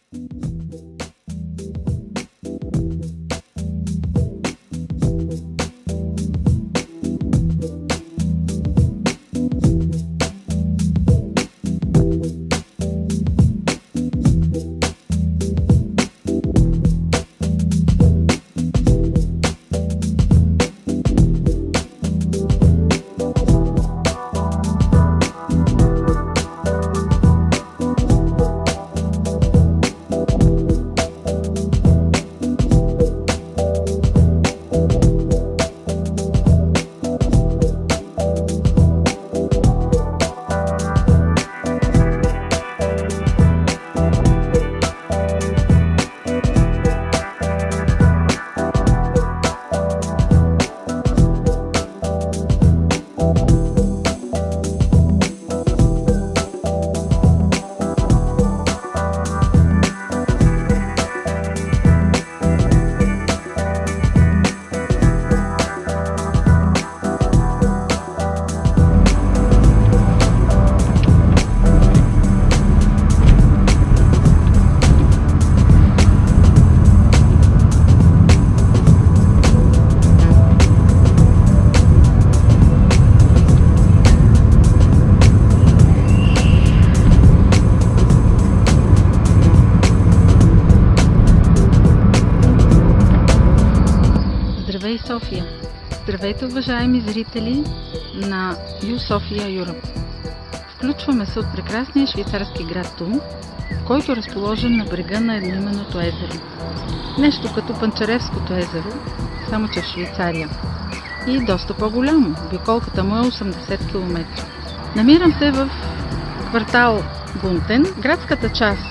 Здравей, София! Здравейте, уважаеми зрители на YouSofia Europe! Включваме се от прекрасния швейцарски град Тун, който е разположен на брега на едноименното езеро. Нещо като Панчаревското езеро, само че в Швейцария. И доста по-голямо. Обиколката му е 80 км. Намирам се в квартал Бунтен. Градската част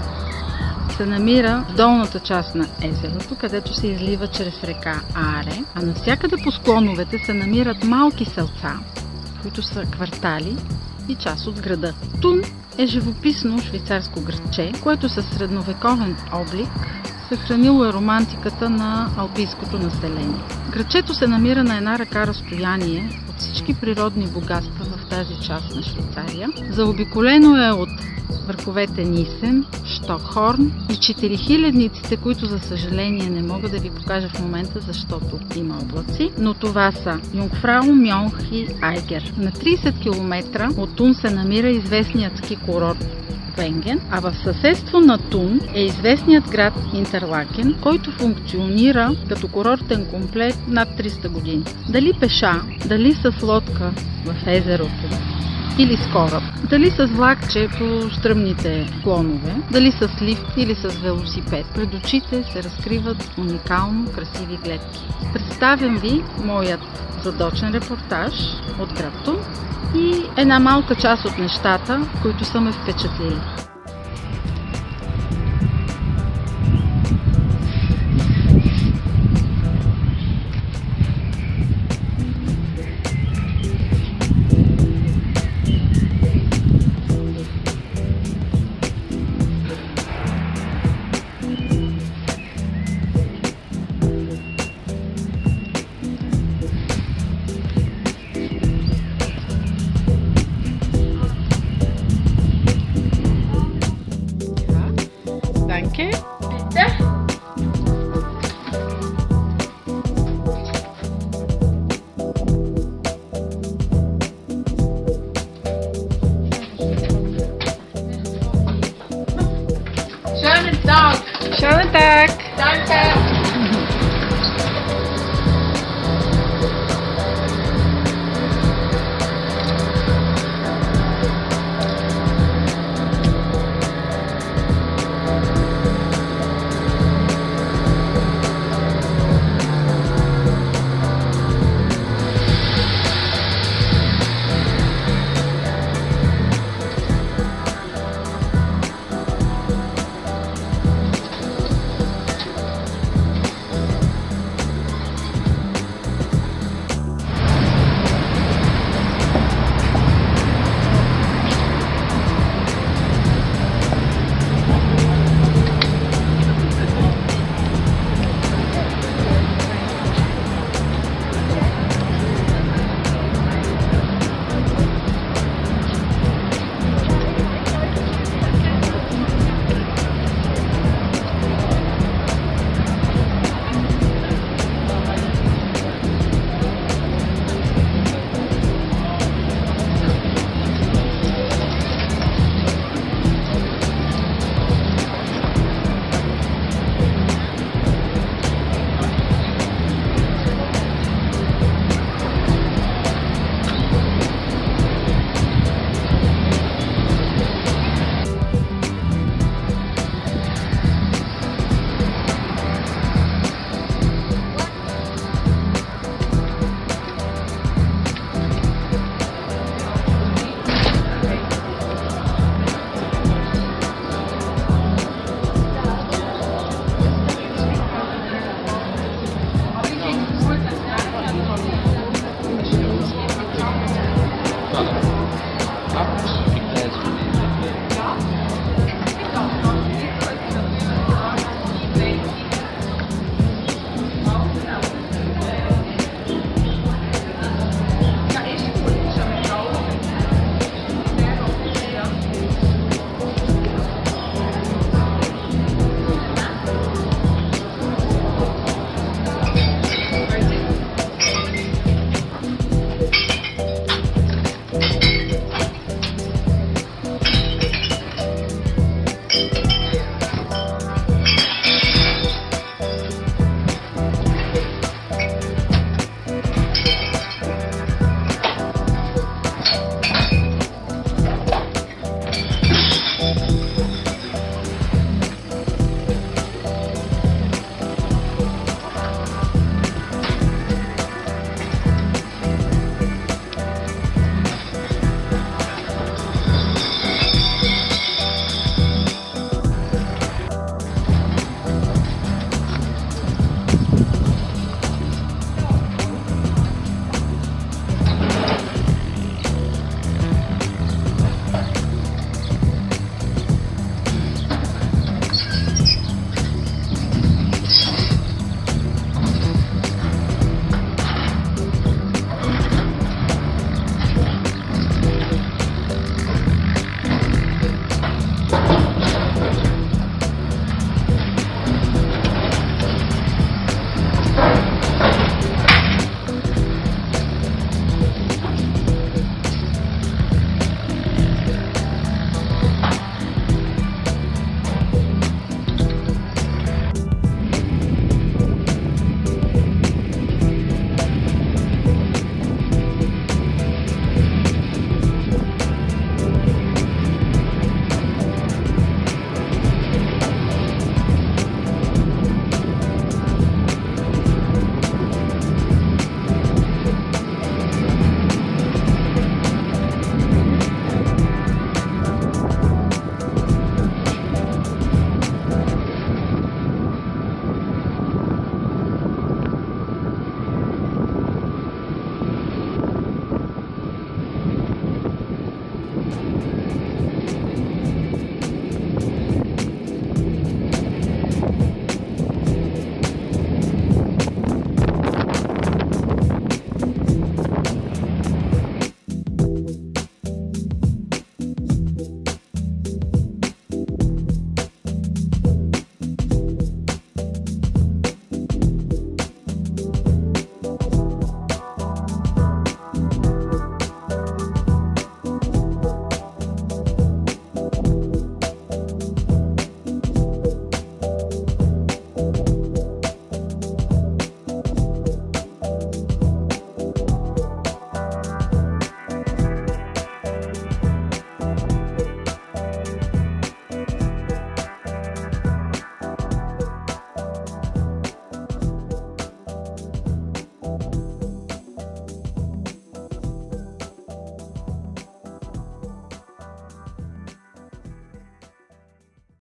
се намира в долната част на езерото, където се излива чрез река Аре, а навсякъде по склоновете се намират малки селца, които са квартали и част от града. Тун е живописно швейцарско градче, което със средновековен облик съхранило е романтиката на алпийското население. Градчето се намира на една ръка разстояние от всички природни богатства в тази част на Швейцария. Заобиколено е от върховете Нисен, Штокхорн и 4000-ниците, които за съжаление не мога да ви покажа в момента, защото има облаци, но това са Юнгфрау, Мьонх и Айгер. На 30 км от Тун се намира известният ски курорт Венген, а в съседство на Тун е известният град Интерлакен, който функционира като курортен комплект над 300 години. Дали пеша, дали с лодка в езерото, или с кораб, дали с влакче по стръмните склонове, дали с лифт или с велосипед, пред очите се разкриват уникално красиви гледки. Представям ви моят задочен репортаж от град Тун и една малка част от нещата, които са ме впечатлили. Danke. Bitte. Schönen Tag. Schönen Tag.